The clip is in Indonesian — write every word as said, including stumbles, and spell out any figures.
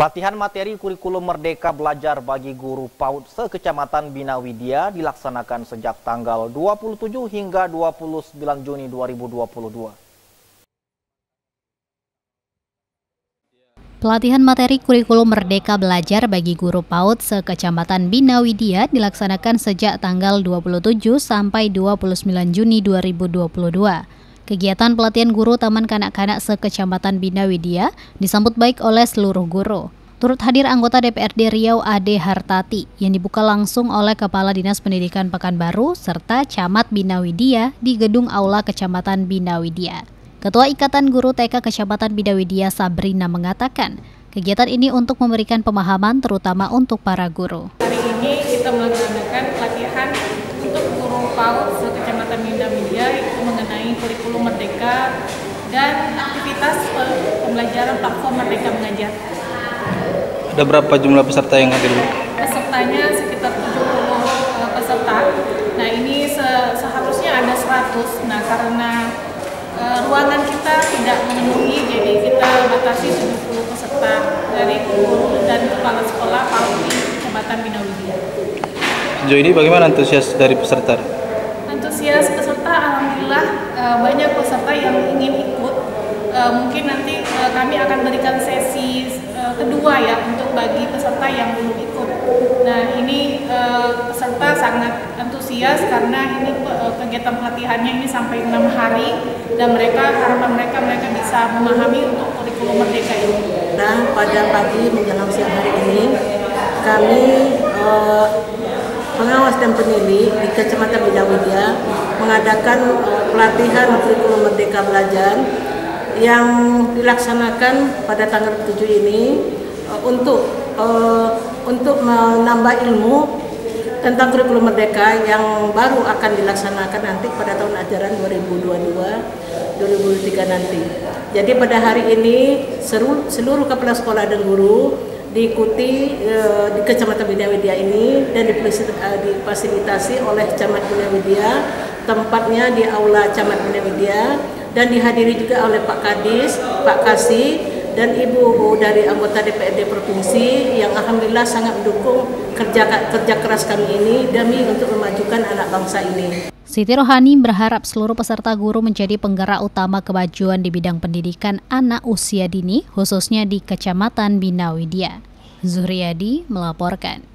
Pelatihan materi kurikulum Merdeka Belajar bagi guru PAUD se-Kecamatan Bina Widya dilaksanakan sejak tanggal dua puluh tujuh hingga dua puluh sembilan Juni dua ribu dua puluh dua. Pelatihan materi kurikulum Merdeka Belajar bagi guru PAUD se-Kecamatan Bina Widya dilaksanakan sejak tanggal dua puluh tujuh sampai dua puluh sembilan Juni dua ribu dua puluh dua. Kegiatan pelatihan guru Taman Kanak-Kanak se-Kecamatan Bina Widya disambut baik oleh seluruh guru. Turut hadir anggota D P R D Riau Ade Hartati yang dibuka langsung oleh Kepala Dinas Pendidikan Pekanbaru serta Camat Bina Widya di Gedung Aula Kecamatan Bina Widya. Ketua Ikatan Guru T K Kecamatan Bina Widya Sabrina mengatakan, kegiatan ini untuk memberikan pemahaman terutama untuk para guru. Hari ini kita melaksanakan pelatihan untuk guru PAUD se-Kecamatan Bina Widya mengenai kurikulum Merdeka dan aktivitas pembelajaran platform Merdeka Mengajar. Ada berapa jumlah peserta yang hadir? Pesertanya sekitar tujuh puluh peserta. Nah ini se seharusnya ada seratus. Nah karena e, ruangan kita tidak memenuhi, jadi kita batasi tujuh puluh peserta dari guru dan kepala sekolah PAUD di Kecamatan Bina Widya. Sejauh ini bagaimana antusias dari peserta? Antusias peserta, alhamdulillah e, banyak peserta yang ingin ikut. E, mungkin nanti e, kami akan berikan sesi e, kedua ya untuk bagi peserta yang belum ikut. Nah ini e, peserta sangat antusias karena ini e, kegiatan pelatihannya ini sampai enam hari dan mereka harapan mereka mereka bisa memahami untuk kurikulum Merdeka ini. Nah pada pagi menjelang siang hari ini kami e, pengawas dan penilai di Kecamatan Bina Widya mengadakan e, pelatihan kurikulum Merdeka Belajar yang dilaksanakan pada tanggal tujuh ini uh, untuk uh, untuk menambah ilmu tentang kurikulum Merdeka yang baru akan dilaksanakan nanti pada tahun ajaran dua ribu dua puluh dua dua ribu dua puluh tiga nanti. Jadi pada hari ini seluruh, seluruh kepala sekolah dan guru diikuti uh, di Kecamatan Bina Widya ini dan difasilitasi oleh Camat Bina Widya, tempatnya di Aula Camat Bina Widya, dan dihadiri juga oleh Pak Kadis, Pak Kasih, dan Ibu dari anggota D P R D Provinsi yang alhamdulillah sangat mendukung kerja kerja keras kami ini demi untuk memajukan anak bangsa ini. Siti Rohani berharap seluruh peserta guru menjadi penggerak utama kemajuan di bidang pendidikan anak usia dini, khususnya di Kecamatan Bina Widya. Zuhriyadi melaporkan.